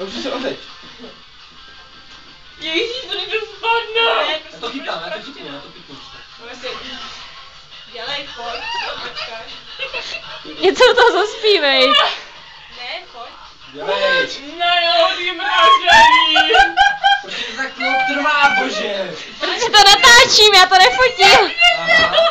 Už se ořeď. Ježíš, to někdo spadne! Já to chytám, já to chytnu. Dělej, pojď, počkáš. Něco to zaspívej. Ne, pojď. Dělej. Ne, jo, ty mražení! Proč to tak dlouho trvá, bože? Protože to natáčím, já to nefotím. Aha.